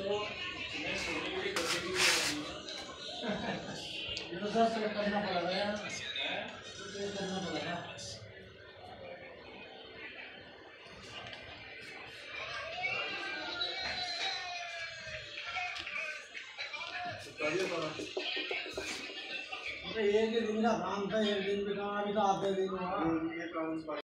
करना पड़ेगा यार, करना पड़ेगा। एक दिन का काम था, एक दिन भी काम, अभी तो आधे दिन हुआ।